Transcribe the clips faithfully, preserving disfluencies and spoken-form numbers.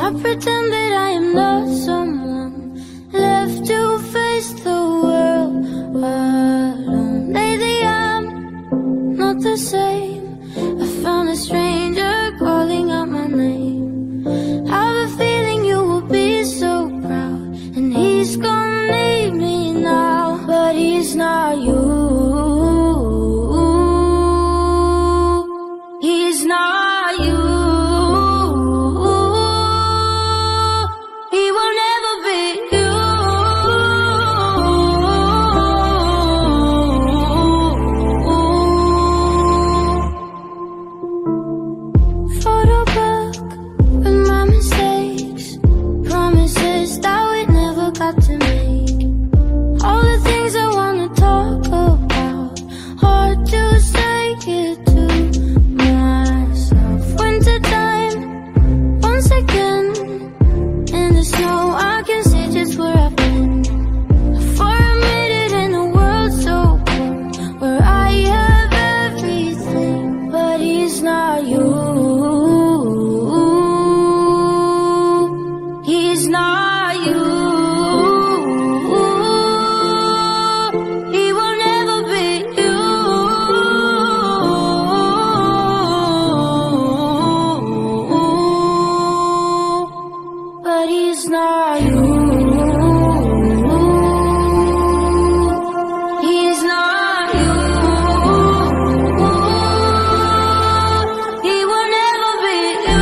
I pretend that I am not someone left to face the world alone. Lately I'm not the same. I found a stranger calling out my name. I have a feeling you will be so proud, and he's gonna leave me now, but he's not you. He's not you. Photobook with my mistakes, promises that we never got to make. All the things I wanna talk about, hard to say it to myself. Wintertime, once again, in the snow I can see just where I've been. For a minute in a world so cold, where I have everything, but he's not you. He's not you. He will never be you. But he's not you. He's not you. He will never be you.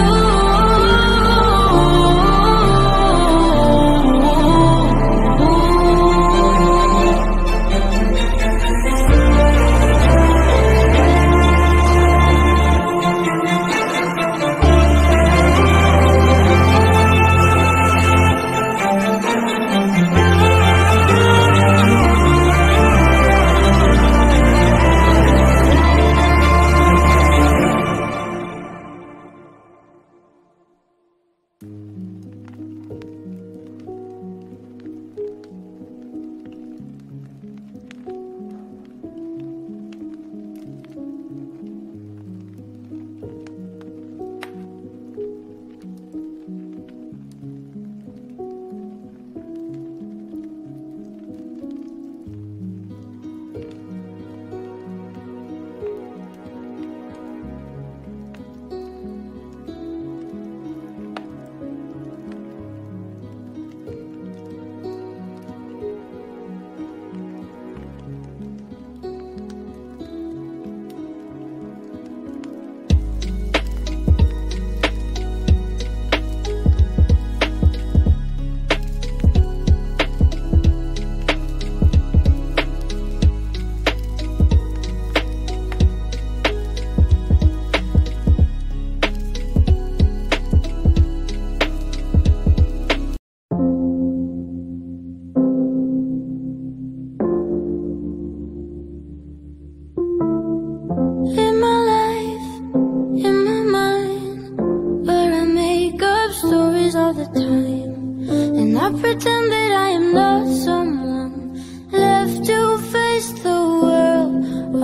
In my life, in my mind, where I make up stories all the time, and I pretend that I am not someone left to face the world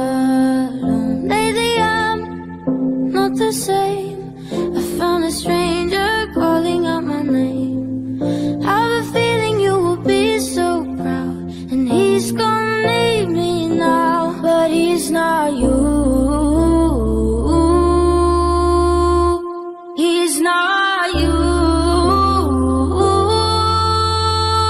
alone. Lately I'm not the same. I found a stranger calling out my name. I have a feeling you will be so proud, and he's gonna leave me now, but he's not you. He's not you.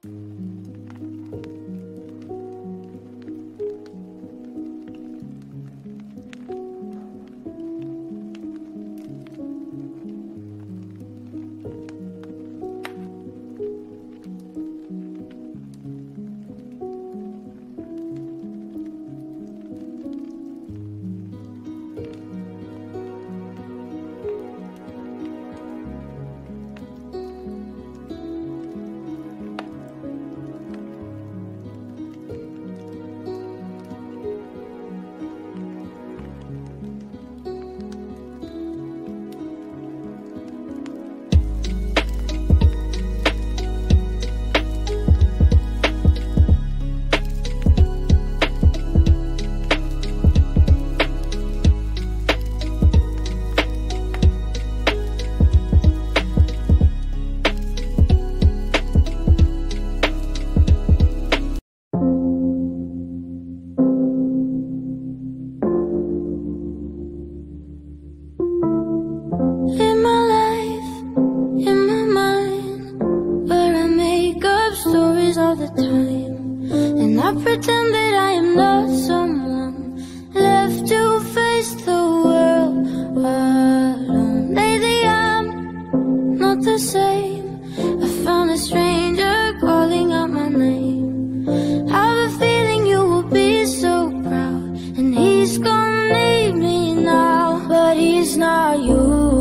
pretend that I am not someone left to face the world alone. Lately I'm not the same. I found a stranger calling out my name. I have a feeling you will be so proud, and he's gonna leave me now, but he's not you.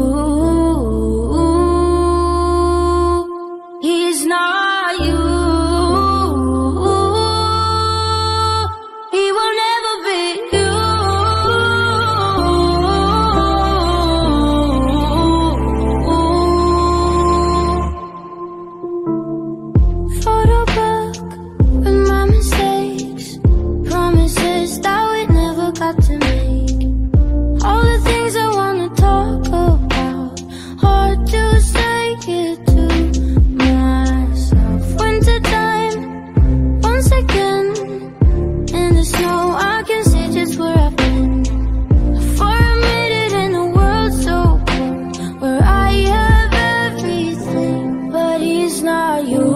He's not you. Photobook with my mistakes, promises that we never got to make. All the things I wanna talk about, hard to say it to myself. Wintertime, once again, in the snow I can see just where I've been. For a minute in a world so cold, where I have everything, but he's not you.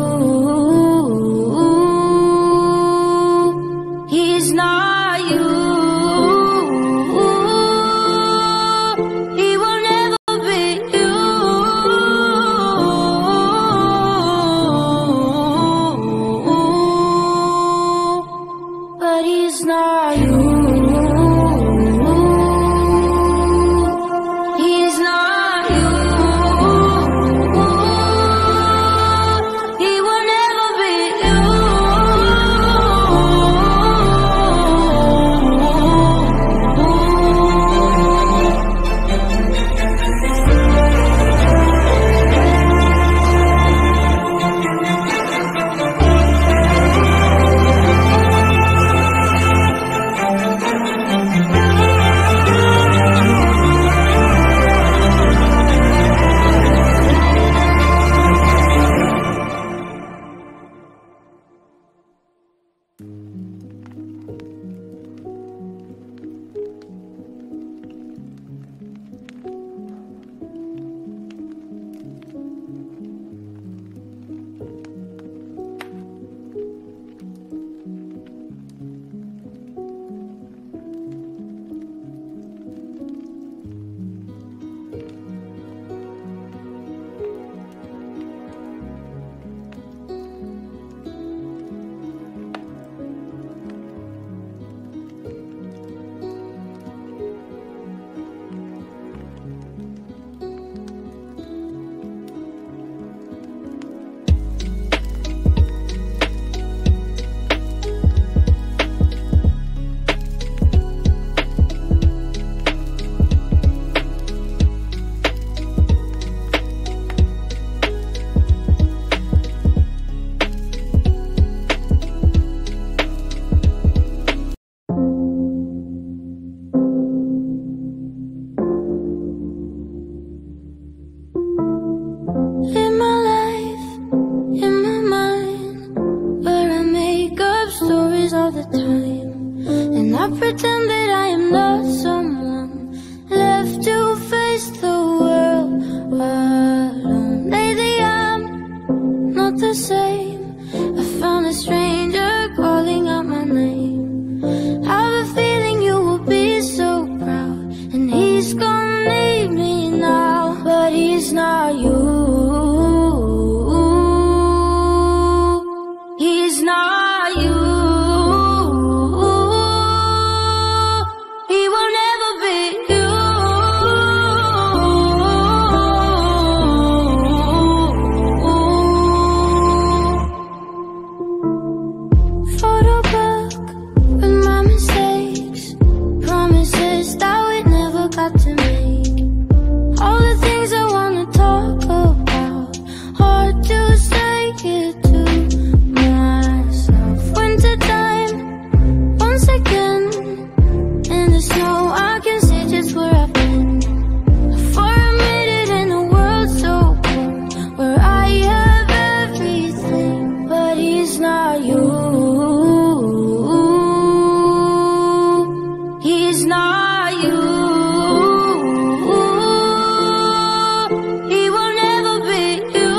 He's not you. He will never be you. But he's not you. He's not you. He will never be you. In my life, in my mind, where I make up stories all the time, and I pretend that I am not someone left to face the world alone. Lately I'm not the same. I found a stranger calling out my name. Have a feeling you will be so proud, and he's gonna leave me now, but he's not you. He's not you. He will never be you. Photobook with my mistakes, promises that we never got to make. All the things I wanna talk about, hard to say it to myself. Wintertime, once again, in the snow I can see just where I've been. For a minute in a world so cold, where I have everything, but he's not you. He's not you. He will never be you.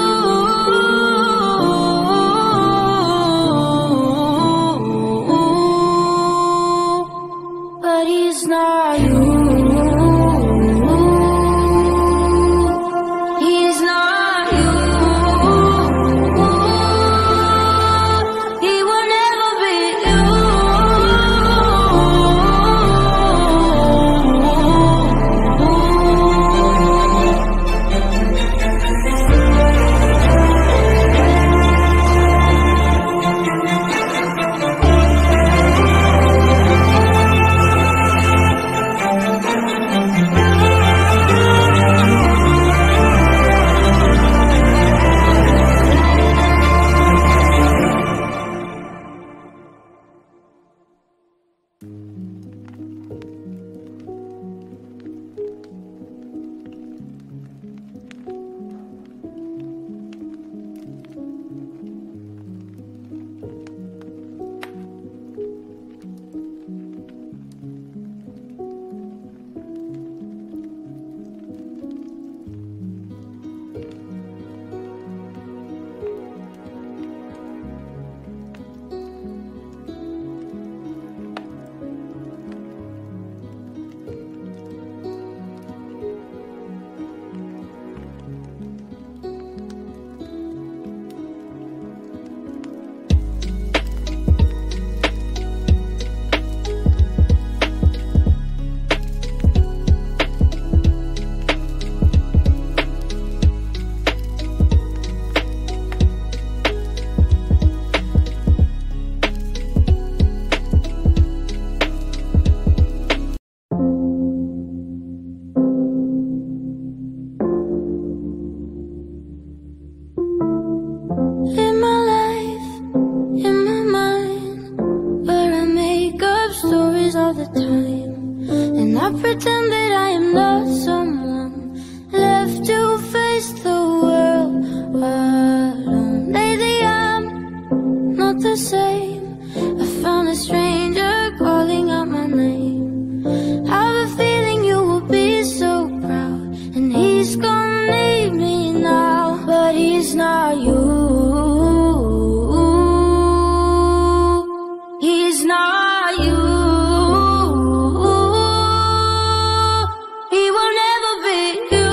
But he's not you. He's not you. He will never be you. In my life, in my mind, where I make up stories all the time, and I pretend that I am not someone left to face the world alone. Lately I'm not the same. I found a stranger calling out my name. Have a feeling you will be so proud, and he's gonna leave me now, but he's not you. He's not you. He will never be you.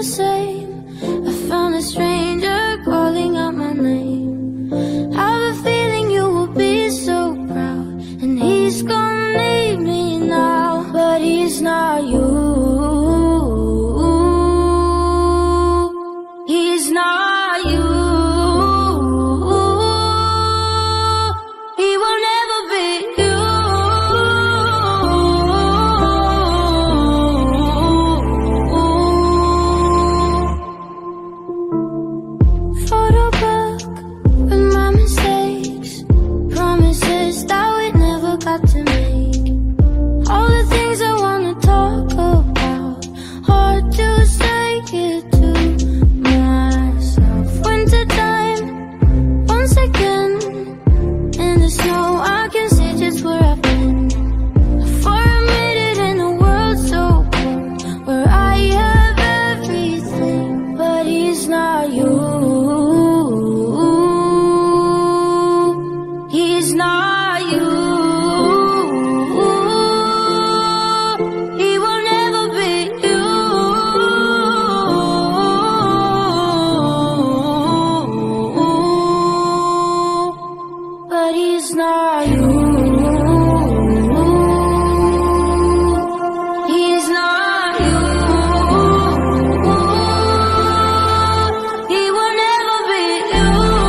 the same. I found a stranger calling out my name. Have a feeling you will be so proud, and he's gonna leave me now, but he's not you. He's not you. He will never be you. Photobook with my mistakes, promises that we never got to make. All the things I wanna talk about, hard to say it to myself. Wintertime, once again, in the snow I can see just where I've been. For a minute in a world so cold, where I have everything, but he's not you. He's not you. He will never be you. But he's not you. He's not you. He will never be you.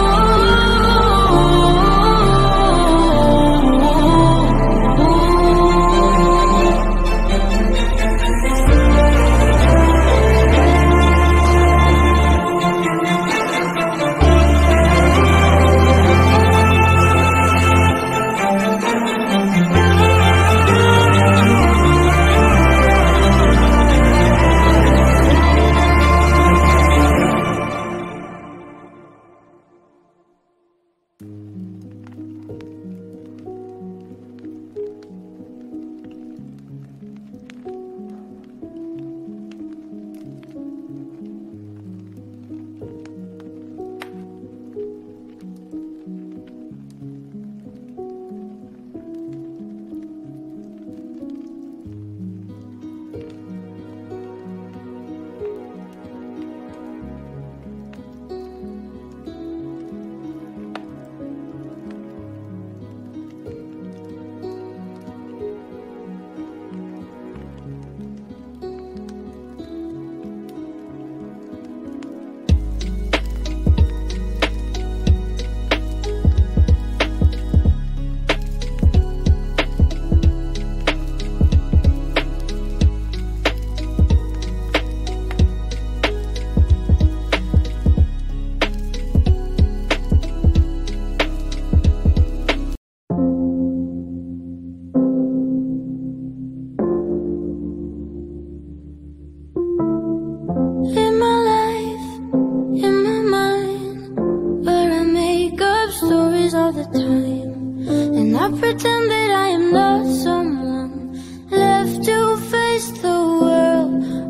In my life, in my mind, where I make up stories all the time, and I pretend that I am not someone left to face the world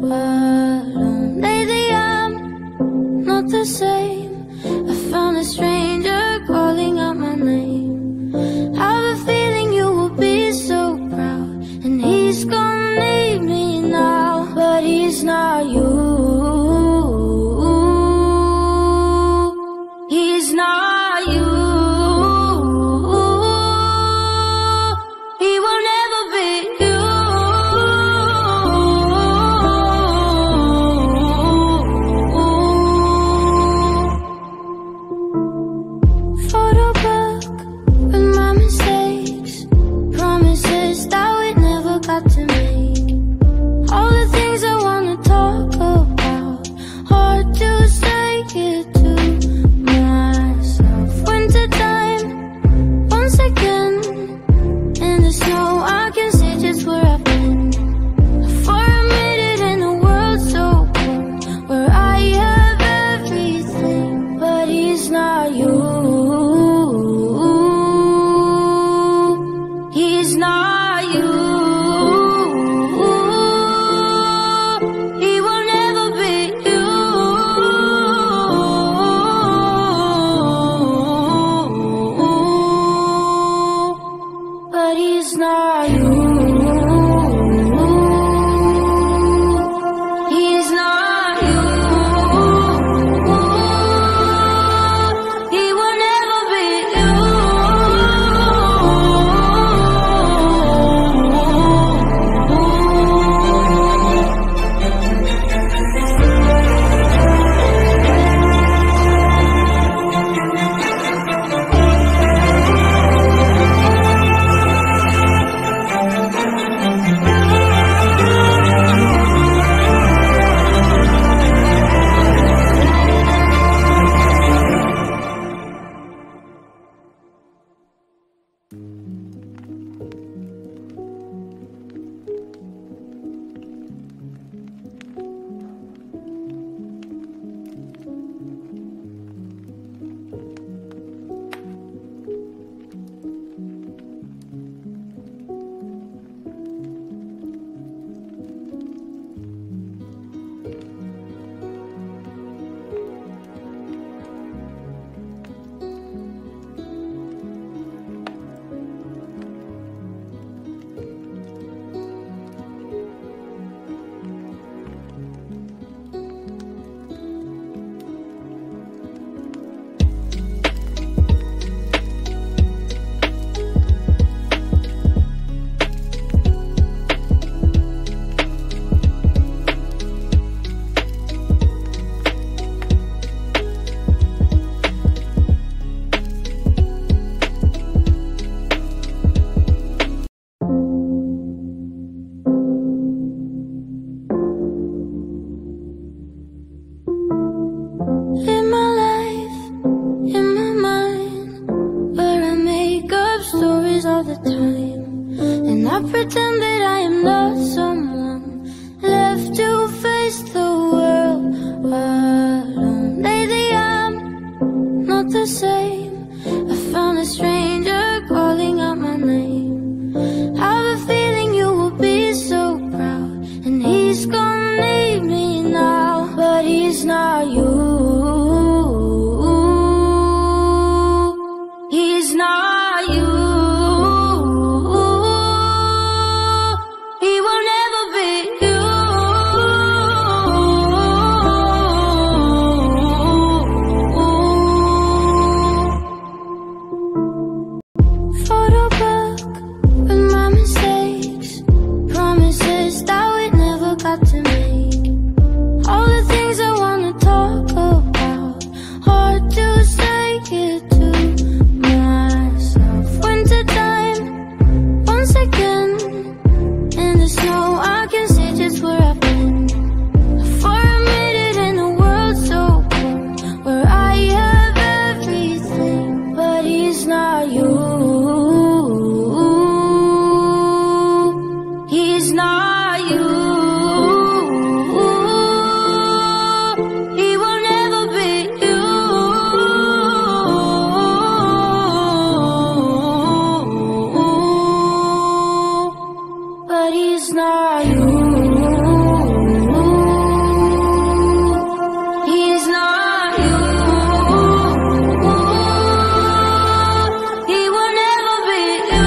alone. Lately I'm not the same. I found a stranger calling out my name. Have a feeling you will be so proud, and he's gonna leave me now, but he's not you. He's not you. He will never be you. things I wanna talk about, hard to say it to myself. Wintertime, once again, in the snow I can see just where I've been. For a minute in a world so cold, where I have everything, but he's not you. He's not you. He will never be you. But he's not you. He's not you. He will never be you.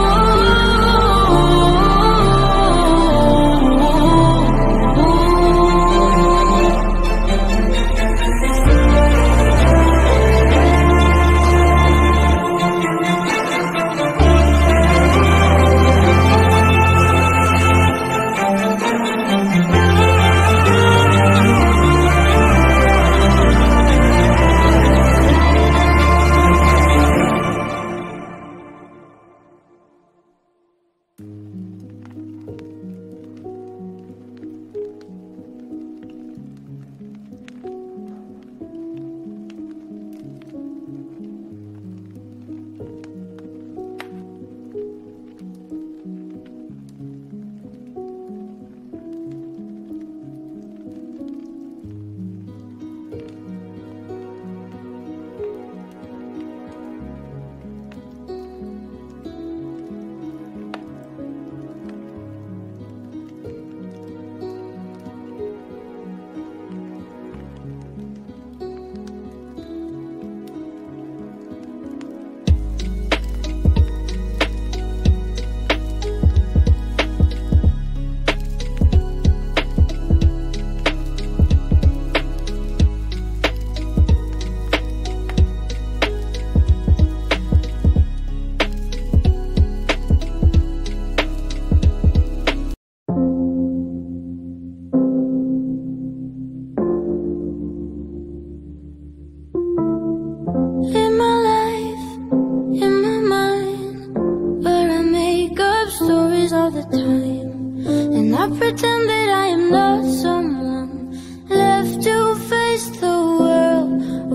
In my life, in my mind, where I make up stories all the time, and I pretend that I am not someone left to face the world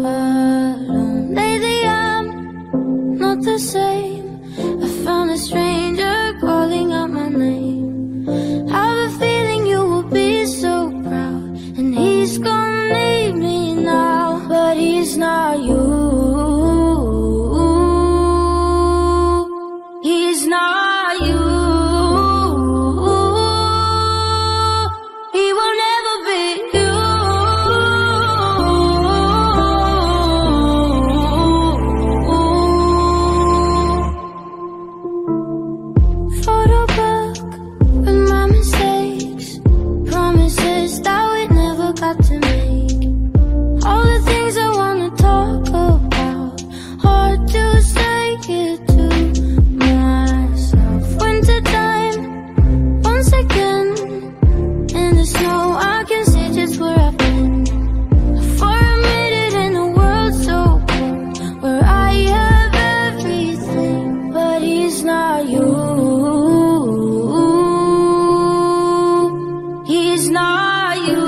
alone. Lately I'm not the same. I found a stranger calling out my name. I have a feeling you will be so proud, and he's gonna leave me now, but he's not you. He's not you. He will never be you. Photobook with my mistakes, promises that we never got to make. All the things I wanna talk about, hard to say it to myself. Wintertime, once again, in the snow I can see just where I've been. For a minute in a world so cold, where I have everything, but he's not you. He's not you.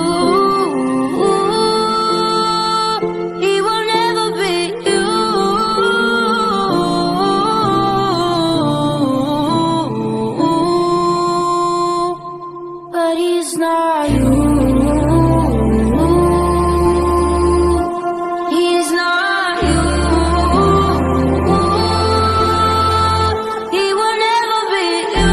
He will never be you. But he's not you. He's not you. He will never be you.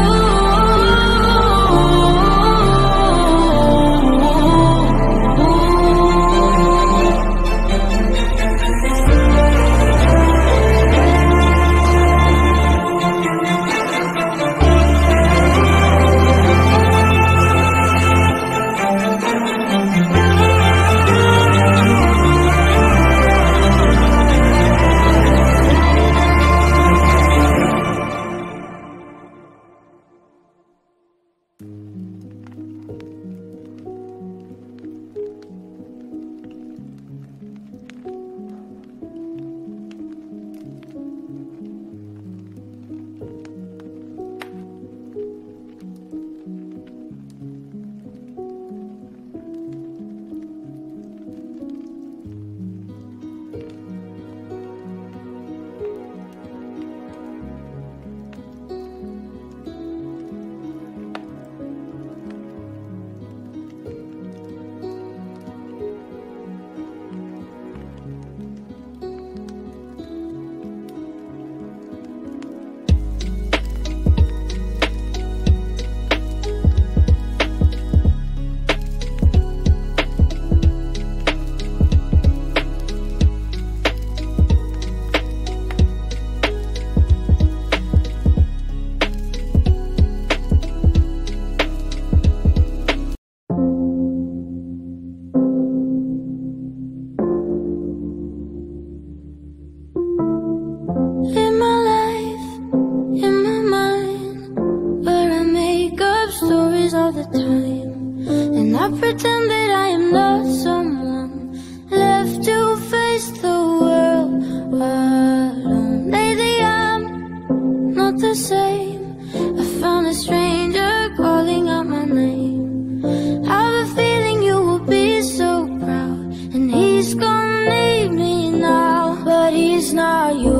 all the time, and I pretend that I am not someone left to face the world alone. Lately I'm not the same. I found a stranger calling out my name. I have a feeling you will be so proud, and he's gonna leave me now, but he's not you.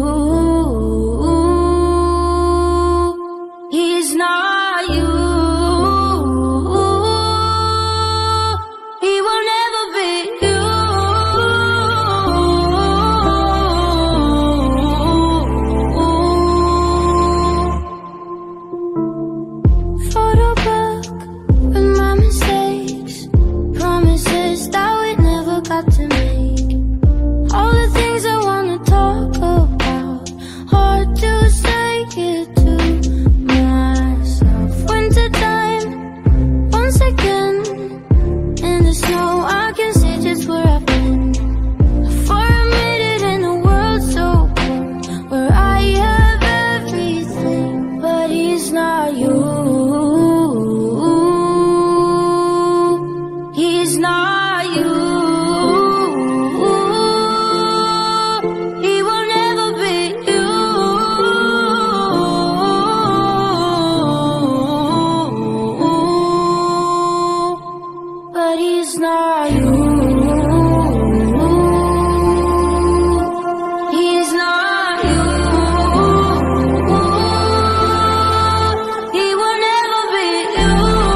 He's not you. He will never be you. Photobook with my mistakes, promises that we never got to make. All the things I wanna talk about, hard to say it to myself. Wintertime, once again, in the snow I can see just where I've been. For a minute in a world so cold, where I have everything, but he's not you. He's not you. He will never be you. But he's not you. He's not you. He will never be you.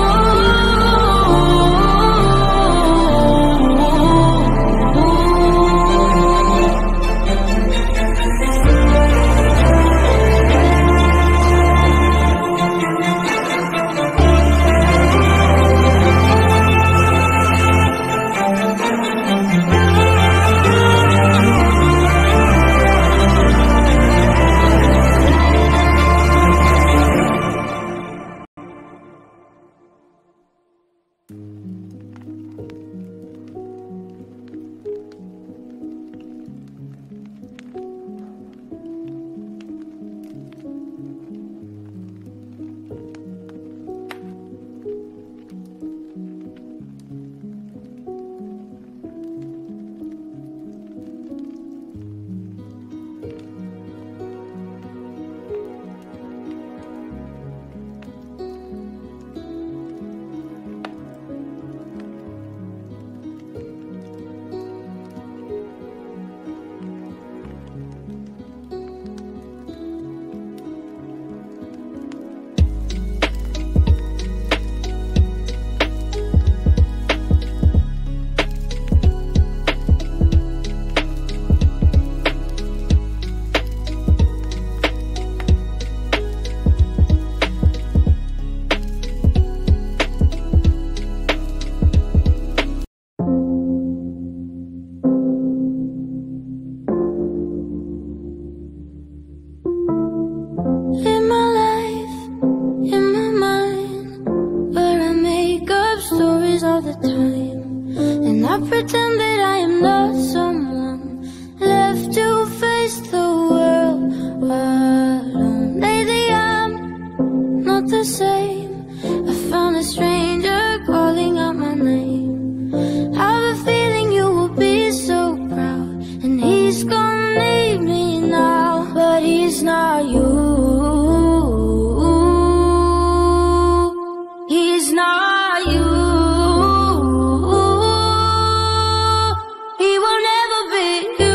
In my life, in my mind, where I make up stories all the time, and I pretend that I am not someone left to face the world alone. Lately I'm not the same. I found a stranger calling out my name. I have a feeling you will be so proud, and he's gonna leave me now, but he's not you. He's not you. He will never be you.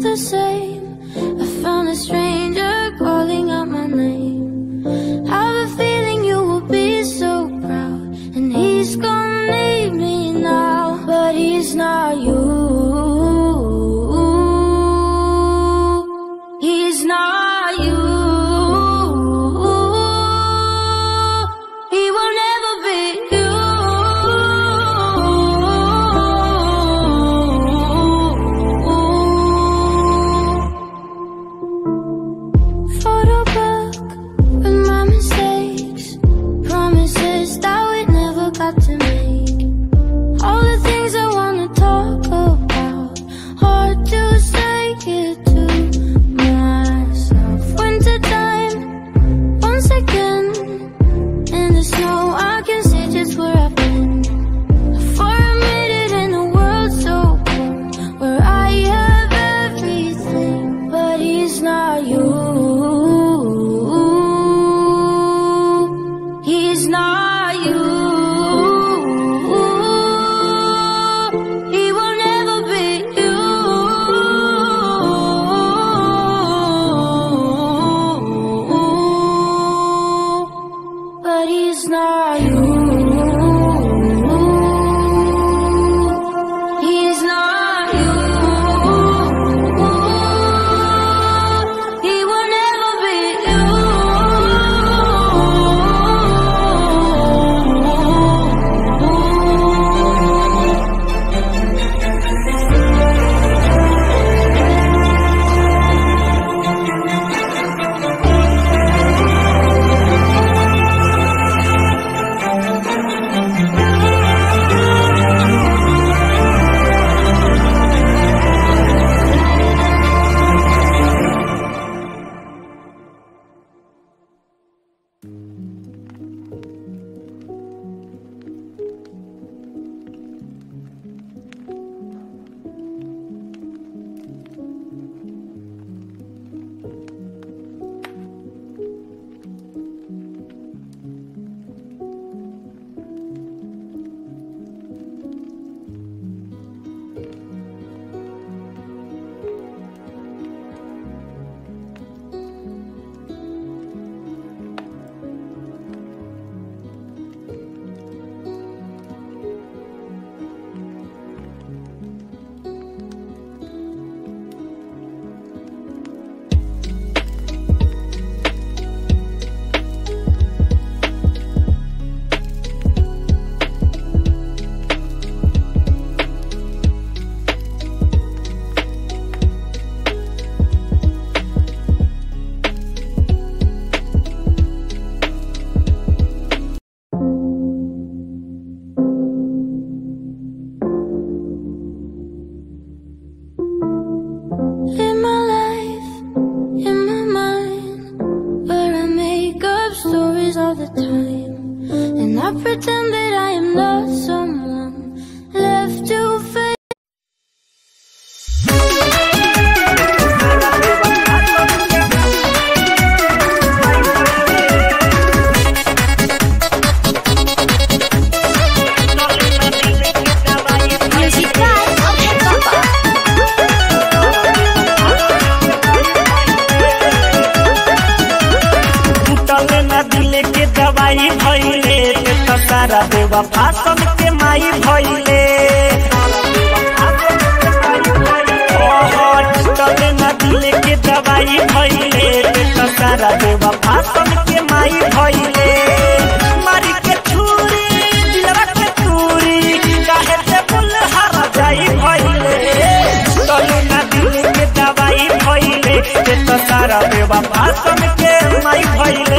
the same. I found a stranger calling out my name. Have a feeling you will be so proud, and he's gonna leave me now, but he's not you. He's not you. He will never be you. Photobook with my mistakes, promises that we never got to make. All the things I wanna talk about, hard to say it to myself. Wintertime, once again, in the snow I can see just where I've been. For a minute in a world so cold, where I have everything, but he's not you. He's not you. He will never be you. But he's not you. He's not you. He will never be you. In my life, in my mind, where I make up stories all the time, and I pretend that I am not someone left to face. दवाई भइले त सारा बेवफा सन के माई भइले तले न दिल के दवाई भइले त सारा बेवफा सन के माई भइले मारी के छुरी दिलवा के चूरी काहे से बुल हरा जाई भइले तले न दिल के दवाई भइले त सारा बेवफा सन के माई भइले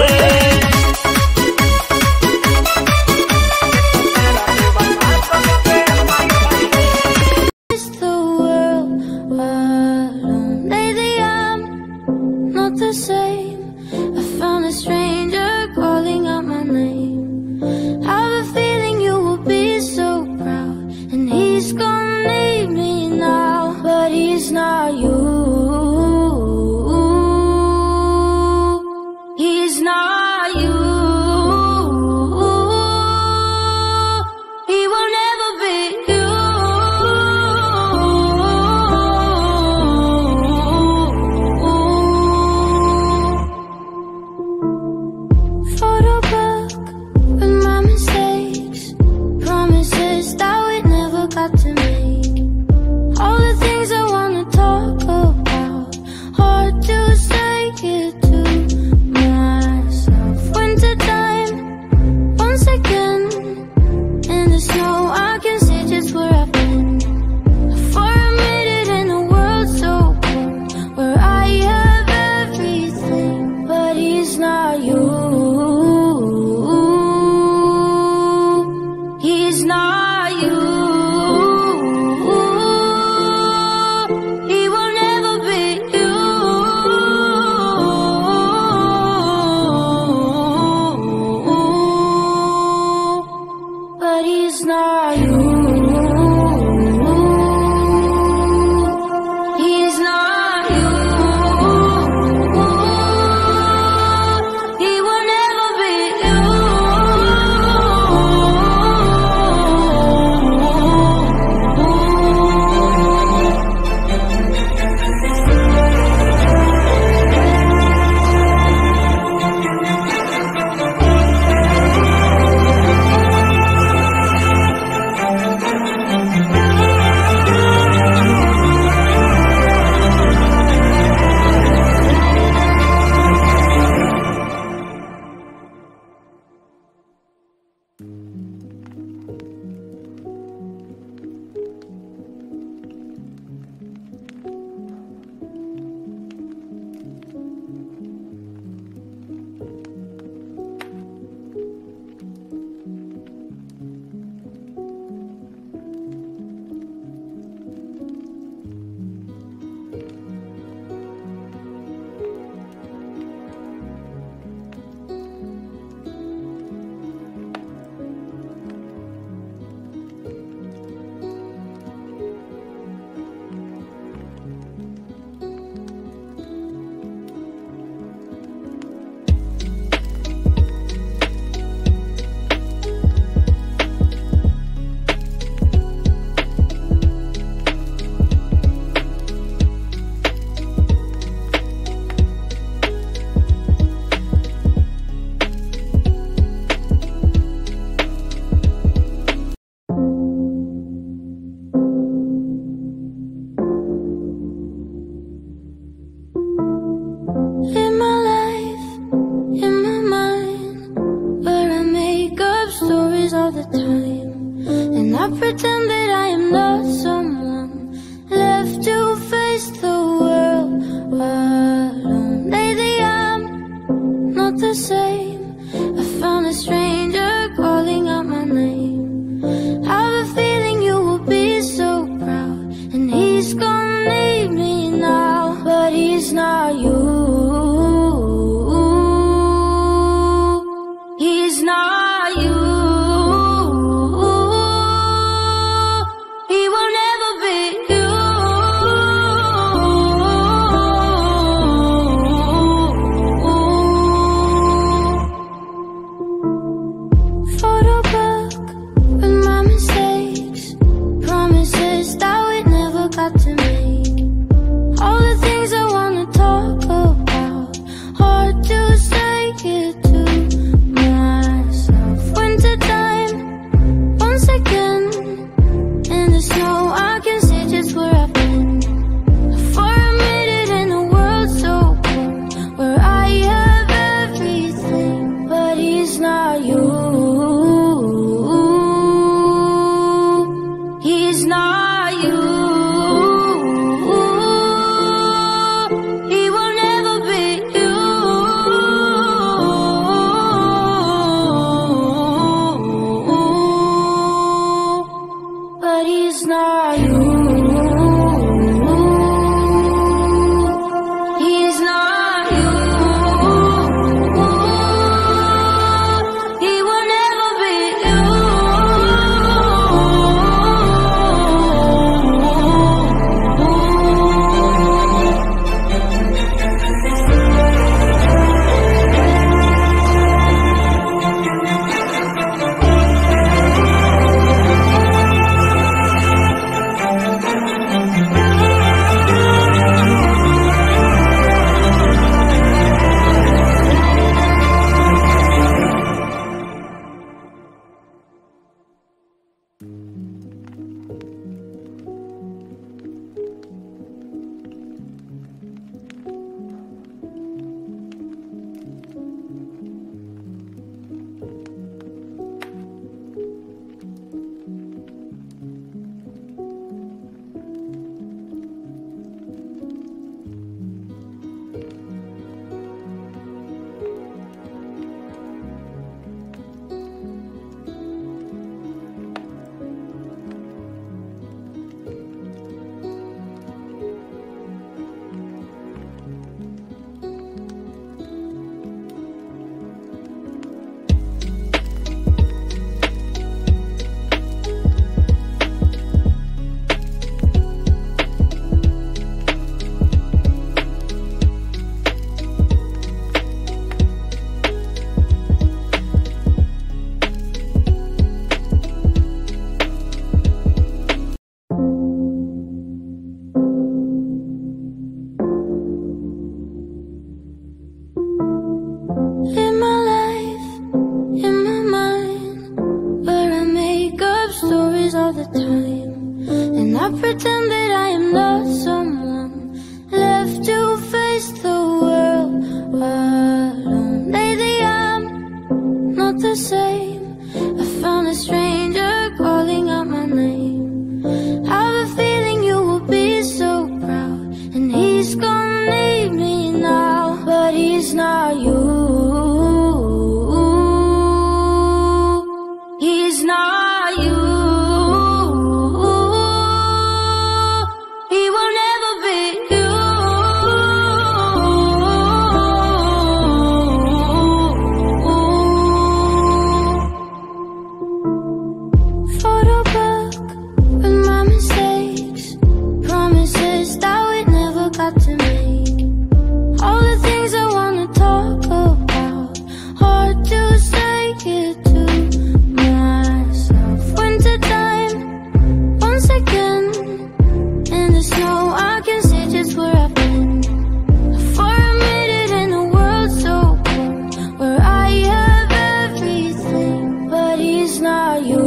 got to make. All the things I wanna talk about, hard to say it to myself. Wintertime, once again, in the snow I can see just where I've been. For a minute in a world so cold, where I have everything, but he's not you.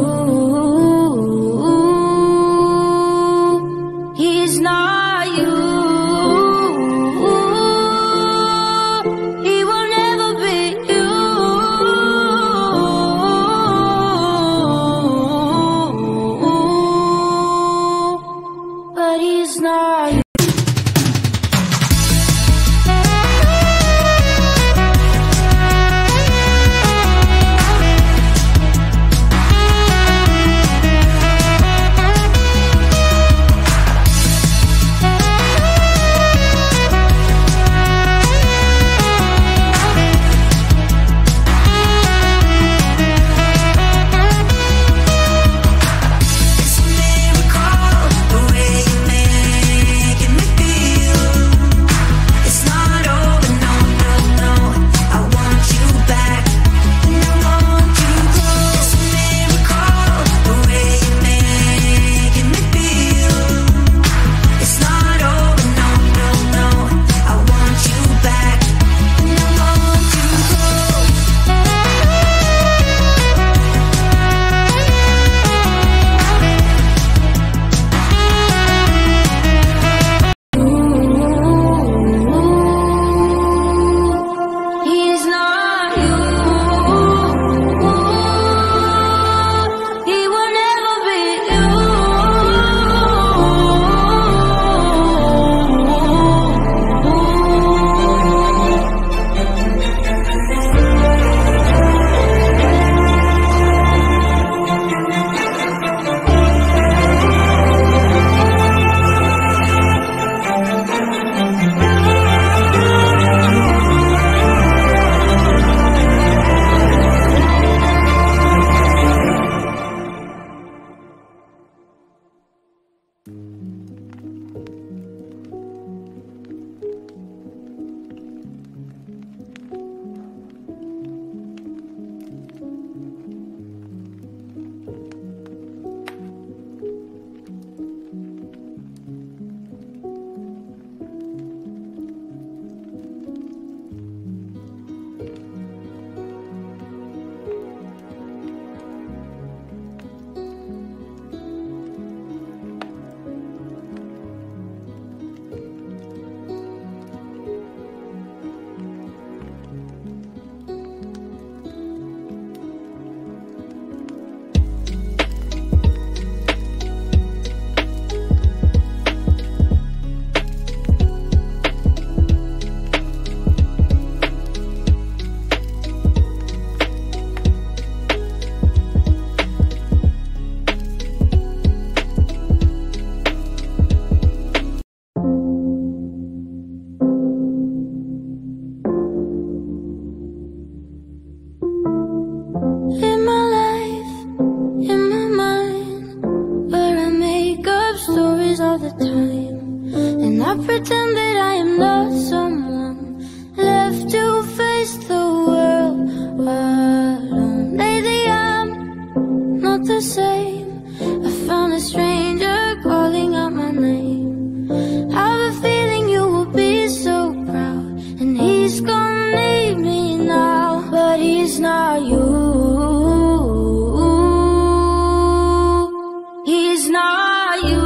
He's not you. He will never be you. But he's not you. All the time, and I pretend that I am not someone left to face the world alone. Lately I'm not the same. I found a stranger calling out my name. I have a feeling you will be so proud, and he's gonna leave me now, but he's not you. He's not you.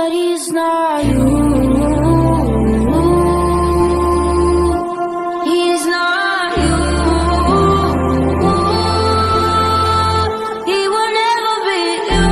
but he's not you. He's not you. He will never be you.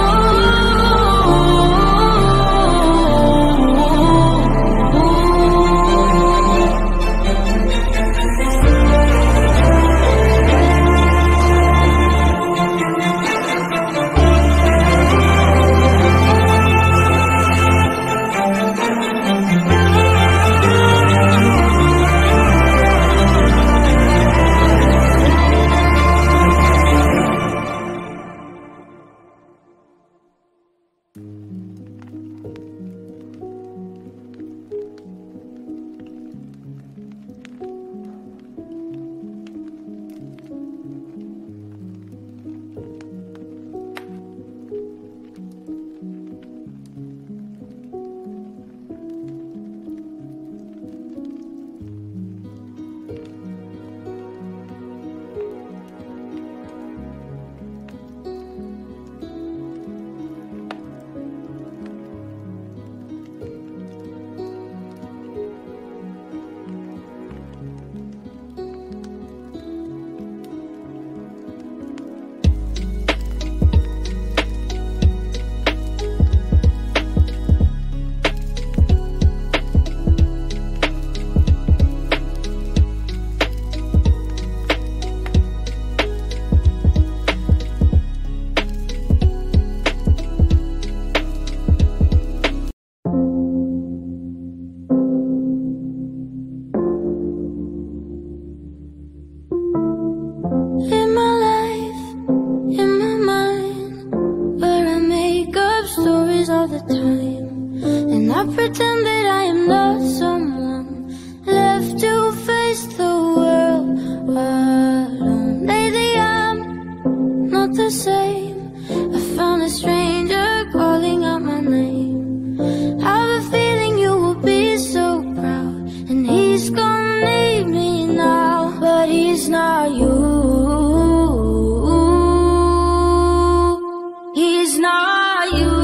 Pretend that I am not someone left to face the world alone. Lately I'm not the same. I found a stranger calling out my name. I have a feeling you will be so proud, and he's gonna leave me now, but he's not you. He's not you.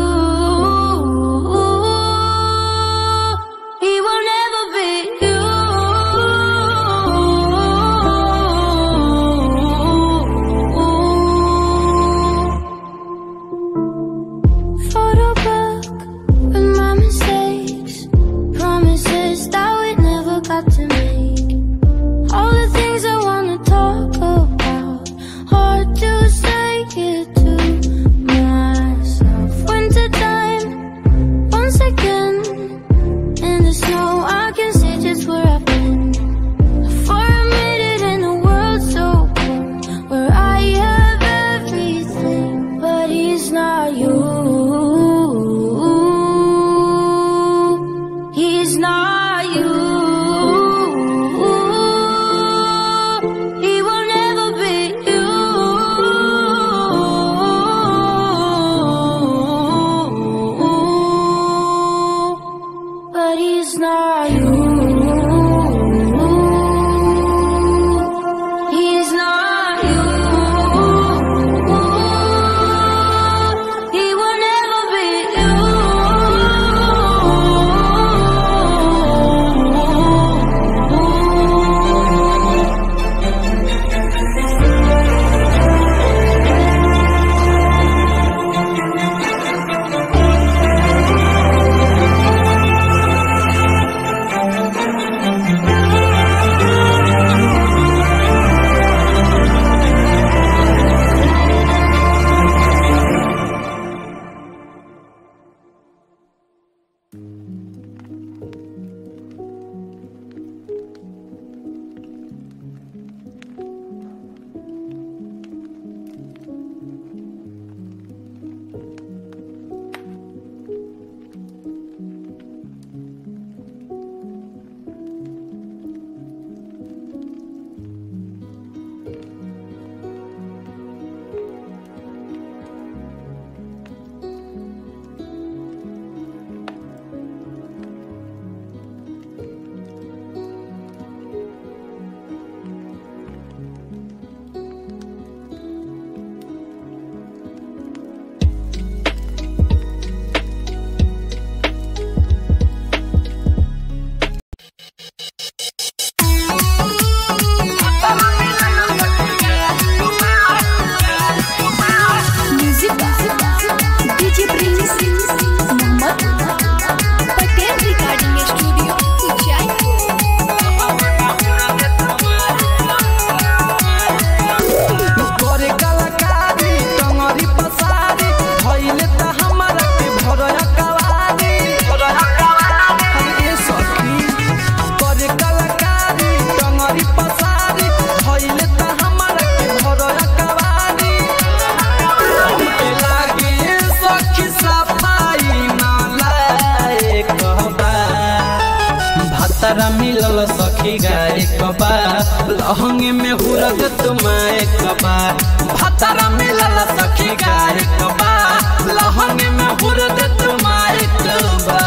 भातारा मिलल सखी गाय कबा लहंगे में हुरग तुम्हारे कबा भातारा मिलल सखी गाय कबा लहंगे में हुरग तुम्हारे कबा।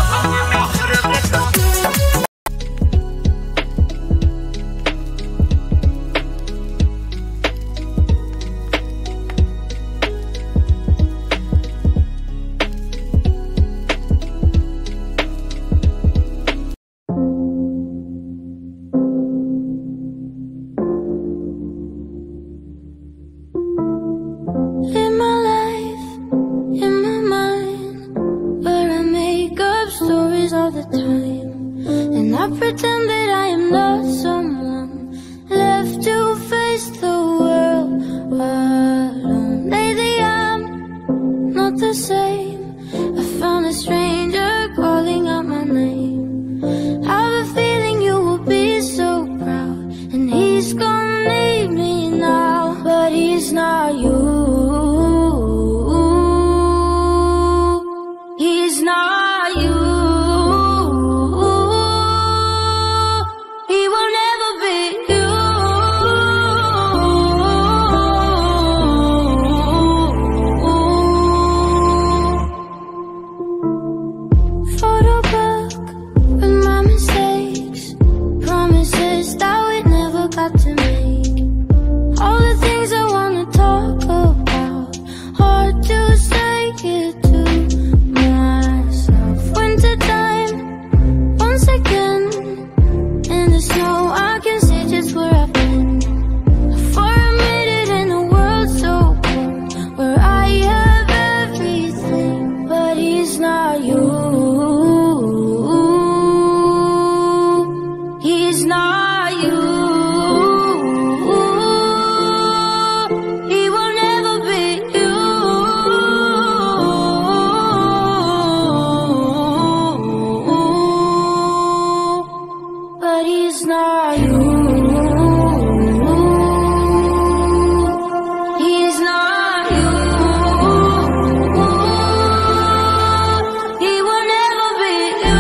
In my life, in my mind, where I make up stories all the time, and I pretend that I am not someone left to face the world alone. Lately I'm not the same. I found a stranger calling out my name. I have a feeling you will be so proud, and he's gonna leave me now, but he's not you. He's not you. He will never be you. Photobook with my mistakes, promises that we never got to make. All the things I wanna talk about, hard to say it to myself. Wintertime, once again, in the snow I can see just where I've been. For a minute in a world so cold, where I have everything, but he's not you. He's not you. He will never be you. But he's not you. He's not you. He will never be you.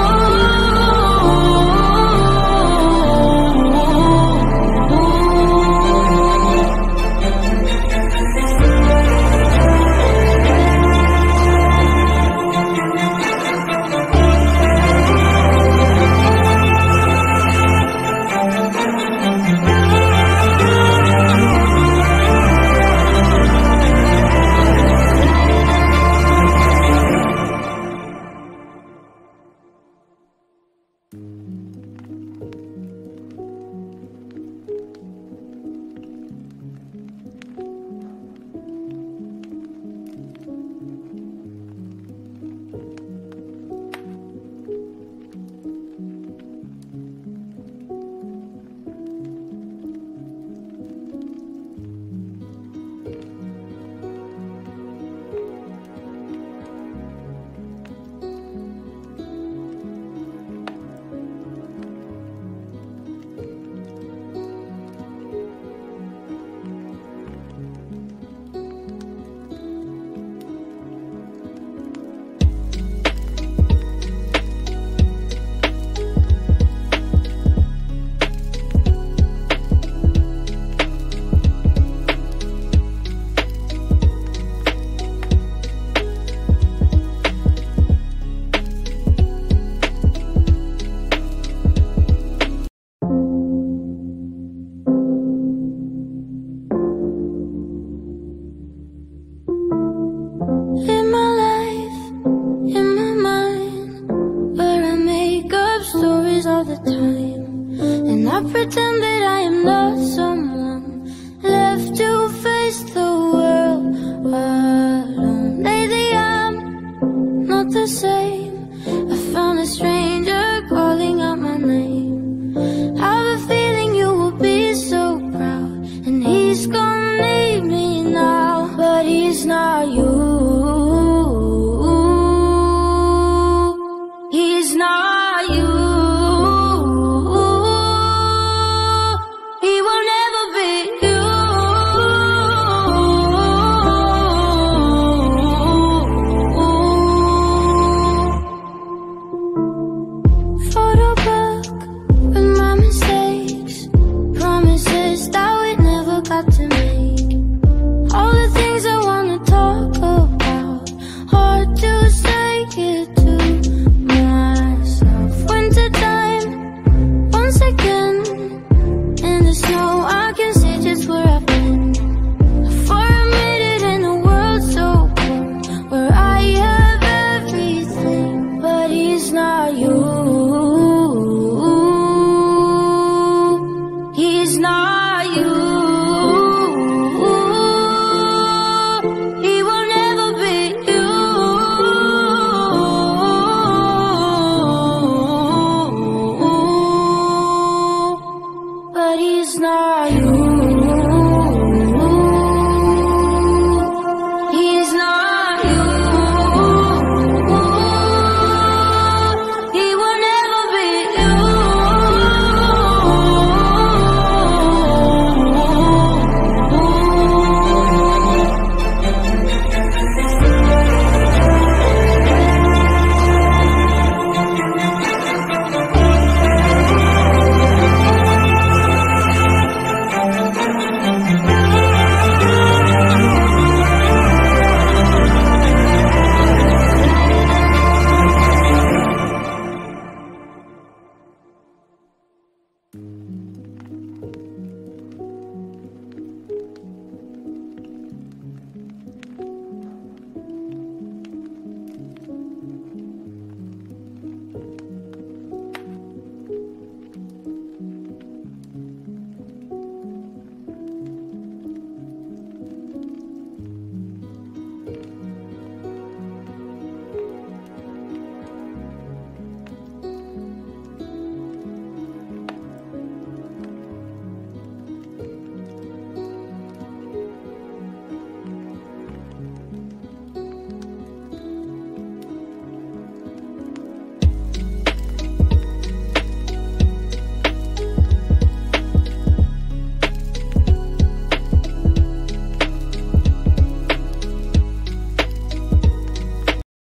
In my life, in my mind, where I make up stories all the time, and I pretend that I am not someone